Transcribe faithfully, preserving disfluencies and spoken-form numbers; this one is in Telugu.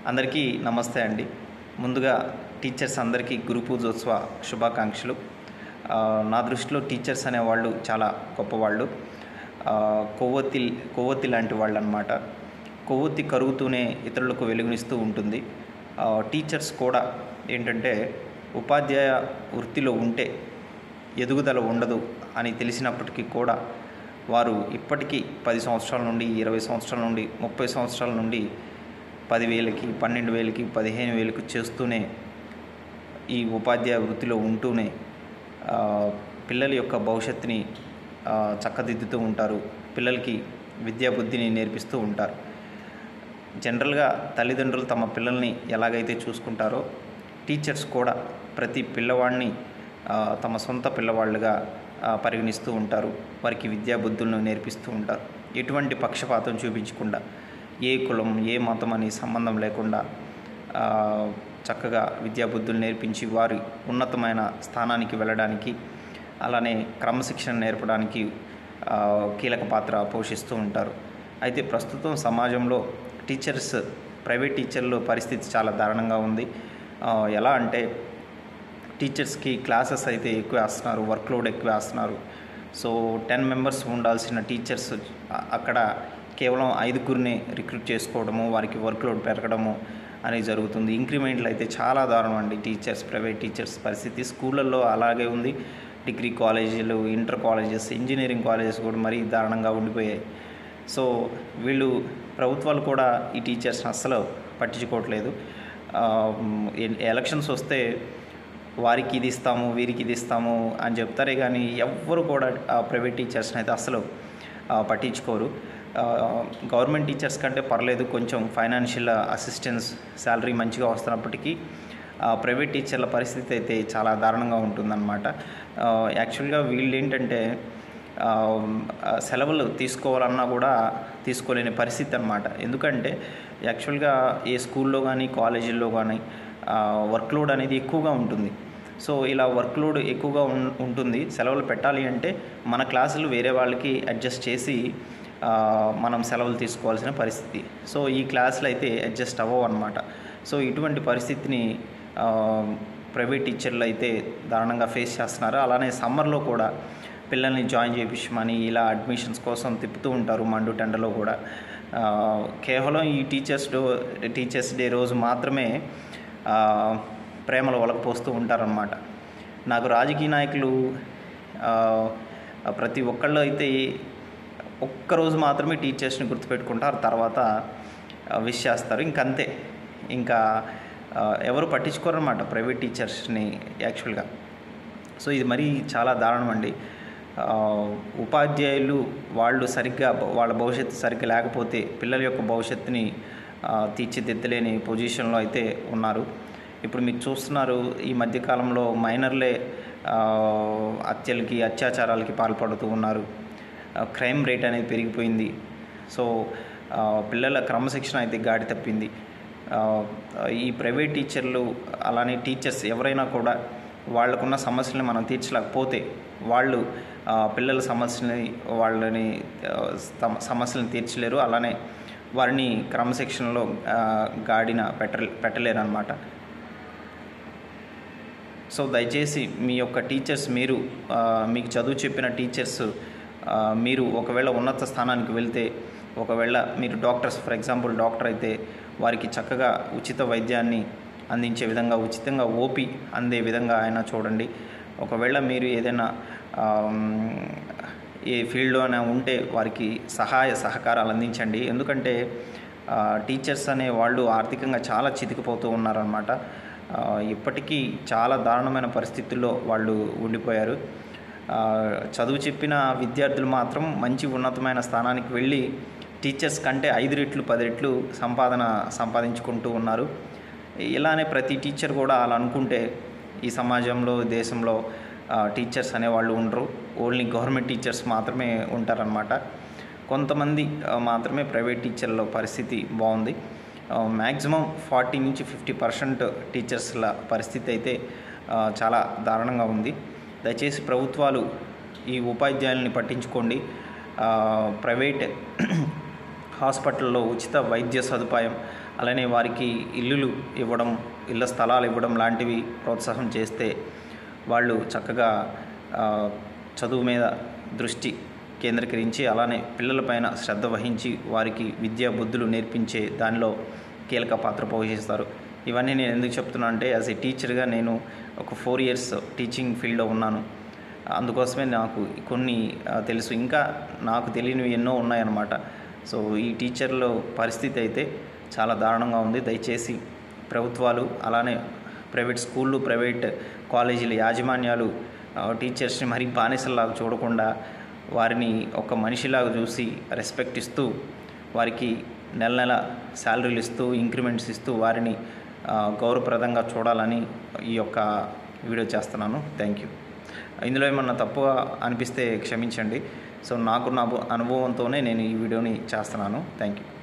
అందరికీ నమస్తే అండి. ముందుగా టీచర్స్ అందరికీ గురు పూజోత్సవ శుభాకాంక్షలు. నా దృష్టిలో టీచర్స్ అనేవాళ్ళు చాలా గొప్పవాళ్ళు. కొవ్వొత్తి కొవ్వొత్తి లాంటి వాళ్ళు అన్నమాట. కొవ్వొత్తి కరుగుతూనే ఇతరులకు వెలుగునిస్తూ ఉంటుంది. టీచర్స్ కూడా ఏంటంటే ఉపాధ్యాయ వృత్తిలో ఉంటే ఎదుగుదల ఉండదు అని తెలిసినప్పటికీ కూడా వారు ఇప్పటికీ పది సంవత్సరాల నుండి ఇరవై సంవత్సరాల నుండి ముప్పై సంవత్సరాల నుండి పదివేలకి పన్నెండు వేలకి పదిహేను వేలకు చేస్తూనే ఈ ఉపాధ్యాయ వృత్తిలో ఉంటూనే పిల్లల యొక్క భవిష్యత్తుని చక్కదిద్దుతూ ఉంటారు. పిల్లలకి విద్యాబుద్ధిని నేర్పిస్తూ ఉంటారు. జనరల్గా తల్లిదండ్రులు తమ పిల్లల్ని ఎలాగైతే చూసుకుంటారో టీచర్స్ కూడా ప్రతి పిల్లవాడిని తమ సొంత పిల్లవాళ్ళుగా పరిగణిస్తూ ఉంటారు. వారికి విద్యాబుద్ధులను నేర్పిస్తూ ఉంటారు. ఎటువంటి పక్షపాతం చూపించకుండా, ఏ కులం ఏ మతం అని సంబంధం లేకుండా చక్కగా విద్యాబుద్ధులు నేర్పించి వారి ఉన్నతమైన స్థానానికి వెళ్ళడానికి, అలానే క్రమశిక్షణ నేర్పడానికి కీలక పాత్ర పోషిస్తూ ఉంటారు. అయితే ప్రస్తుతం సమాజంలో టీచర్స్ ప్రైవేట్ టీచర్ల పరిస్థితి చాలా దారుణంగా ఉంది. ఎలా అంటే టీచర్స్కి క్లాసెస్ అయితే ఎక్కువ వేస్తున్నారు, వర్క్లోడ్ ఎక్కువ వేస్తున్నారు. సో టెన్ మెంబర్స్ ఉండాల్సిన టీచర్స్ అక్కడ కేవలం ఐదుగురిని రిక్రూట్ చేసుకోవడము, వారికి వర్క్లోడ్ పెరగడము అనేది జరుగుతుంది. ఇంక్రిమెంట్లు అయితే చాలా దారుణం అండి. టీచర్స్ ప్రైవేట్ టీచర్స్ పరిస్థితి స్కూళ్ళల్లో అలాగే ఉంది. డిగ్రీ కాలేజీలు, ఇంటర్ కాలేజెస్, ఇంజనీరింగ్ కాలేజెస్ కూడా మరీ దారుణంగా ఉండిపోయాయి. సో వీళ్ళు ప్రభుత్వాలు కూడా ఈ టీచర్స్ని అస్సలు పట్టించుకోవట్లేదు. ఎలక్షన్స్ వస్తే వారికి ఇది ఇస్తాము వీరికి ఇది ఇస్తాము అని చెప్తారే కానీ ఎవ్వరు కూడా ప్రైవేట్ టీచర్స్ని అయితే అస్సలు పట్టించుకోరు. గవర్నమెంట్ టీచర్స్ కంటే పర్లేదు, కొంచెం ఫైనాన్షియల్ అసిస్టెన్స్ శాలరీ మంచిగా వస్తున్నప్పటికీ ప్రైవేట్ టీచర్ల పరిస్థితి అయితే చాలా దారుణంగా ఉంటుందన్నమాట. యాక్చువల్గా వీళ్ళు ఏంటంటే సెలవులు తీసుకోవాలన్నా కూడా తీసుకోలేని పరిస్థితి అన్నమాట. ఎందుకంటే యాక్చువల్గా ఏ స్కూల్లో కానీ కాలేజీల్లో కానీ వర్క్లోడ్ అనేది ఎక్కువగా ఉంటుంది. సో ఇలా వర్క్లోడ్ ఎక్కువగా ఉంటుంది. సెలవులు పెట్టాలి అంటే మన క్లాసులు వేరే వాళ్ళకి అడ్జస్ట్ చేసి మనం సెలవులు తీసుకోవాల్సిన పరిస్థితి. సో ఈ క్లాసులు అయితే అడ్జస్ట్ అవ్వవు అన్నమాట. సో ఇటువంటి పరిస్థితిని ప్రైవేట్ టీచర్లు అయితే దారుణంగా ఫేస్ చేస్తున్నారు. అలానే సమ్మర్లో కూడా పిల్లల్ని జాయిన్ చేయించమని ఇలా అడ్మిషన్స్ కోసం తిప్పుతూ ఉంటారు. మండు టెండలో కూడా కేవలం ఈ టీచర్స్ డే టీచర్స్ డే రోజు మాత్రమే ప్రేమలు ఒలకపోస్తూ ఉంటారన్నమాట. నాకు రాజకీయ నాయకులు ప్రతి ఒక్కళ్ళు అయితే ఒక్కరోజు మాత్రమే టీచర్స్ని గుర్తుపెట్టుకుంటారు, తర్వాత విష్ చేస్తారు, ఇంకంతే. ఇంకా ఎవరు పట్టించుకోరన్నమాట ప్రైవేట్ టీచర్స్ని యాక్చువల్గా. సో ఇది మరీ చాలా దారుణం అండి. ఉపాధ్యాయులు వాళ్ళు సరిగ్గా వాళ్ళ భవిష్యత్తు సరిగ్గా లేకపోతే పిల్లల యొక్క భవిష్యత్తుని తీర్చిదిద్దలేని పొజిషన్లో అయితే ఉన్నారు. ఇప్పుడు మీకు చూస్తున్నారు, ఈ మధ్యకాలంలో మైనర్లే హత్యలకి అత్యాచారాలకి పాల్పడుతూ ఉన్నారు. క్రైమ్ రేట్ అనేది పెరిగిపోయింది. సో పిల్లల క్రమశిక్షణ అయితే గాడి తప్పింది. ఈ ప్రైవేట్ టీచర్లు అలానే టీచర్స్ ఎవరైనా కూడా వాళ్ళకున్న సమస్యలను మనం తీర్చలేకపోతే వాళ్ళు పిల్లల సమస్యలని వాళ్ళని సమస్యలను తీర్చలేరు. అలానే వారిని క్రమశిక్షణలో గాడిన పెట్ట పెట్టలేరు అన్నమాట. సో దయచేసి మీ యొక్క టీచర్స్, మీరు మీకు చదువు చెప్పిన టీచర్స్ మీరు ఒకవేళ ఉన్నత స్థానానికి వెళ్తే, ఒకవేళ మీరు డాక్టర్స్ ఫర్ ఎగ్జాంపుల్ డాక్టర్ అయితే వారికి చక్కగా ఉచిత వైద్యాన్ని అందించే విధంగా, ఉచితంగా ఓపీ అందే విధంగా ఆయన చూడండి. ఒకవేళ మీరు ఏదైనా ఏ ఫీల్డ్లోనే ఉంటే వారికి సహాయ సహకారాలు అందించండి. ఎందుకంటే టీచర్స్ అనే వాళ్ళు ఆర్థికంగా చాలా చితికిపోతూ ఉన్నారన్నమాట. ఇప్పటికీ చాలా దారుణమైన పరిస్థితుల్లో వాళ్ళు ఉండిపోయారు. చదువు చెప్పిన విద్యార్థులు మాత్రం మంచి ఉన్నతమైన స్థానానికి వెళ్ళి టీచర్స్ కంటే ఐదు రెట్లు పది రెట్లు సంపాదన సంపాదించుకుంటూ ఉన్నారు. ఇలానే ప్రతి టీచర్ కూడా అలా అనుకుంటే ఈ సమాజంలో, దేశంలో టీచర్స్ అనేవాళ్ళు ఉండరు. ఓన్లీ గవర్నమెంట్ టీచర్స్ మాత్రమే ఉంటారన్నమాట. కొంతమంది మాత్రమే ప్రైవేట్ టీచర్ల పరిస్థితి బాగుంది. మ్యాక్సిమం ఫార్టీ నుంచి ఫిఫ్టీ పర్సెంట్ టీచర్స్ల పరిస్థితి అయితే చాలా దారుణంగా ఉంది. దయచేసి ప్రభుత్వాలు ఈ ఉపాధ్యాయుల్ని పట్టించుకోండి. ప్రైవేట్ హాస్పిటల్లో ఉచిత వైద్య సదుపాయం, అలానే వారికి ఇల్లులు ఇవ్వడం, ఇళ్ళ స్థలాలు ఇవ్వడం లాంటివి ప్రోత్సాహం చేస్తే వాళ్ళు చక్కగా చదువు మీద దృష్టి కేంద్రీకరించి అలానే పిల్లలపైన శ్రద్ధ వహించి వారికి విద్యా బుద్ధులు నేర్పించే దానిలో కీలక పాత్ర పోషిస్తారు. ఇవన్నీ నేను ఎందుకు చెప్తున్నా అంటే, యాజ్ ఏ టీచర్గా నేను ఒక ఫోర్ ఇయర్స్ టీచింగ్ ఫీల్డ్లో ఉన్నాను. అందుకోసమే నాకు కొన్ని తెలుసు, ఇంకా నాకు తెలియనివి ఎన్నో ఉన్నాయన్నమాట. సో ఈ టీచర్ల పరిస్థితి అయితే చాలా దారుణంగా ఉంది. దయచేసి ప్రభుత్వాలు అలానే ప్రైవేట్ స్కూళ్ళు, ప్రైవేట్ కాలేజీల యాజమాన్యాలు టీచర్స్ని మరీ బానిసల్లాగా చూడకుండా వారిని ఒక మనిషిలాగా చూసి రెస్పెక్ట్ ఇస్తూ వారికి నెల నెల శాలరీలు ఇస్తూ ఇంక్రిమెంట్స్ ఇస్తూ వారిని గౌరవప్రదంగా చూడాలని ఈ యొక్క వీడియో చేస్తున్నాను. Thank you. ఇందులో ఏమన్నా తప్పుగా అనిపిస్తే క్షమించండి. సో నాకు నా అనుభవంతోనే నేను ఈ వీడియోని చేస్తున్నాను. Thank you.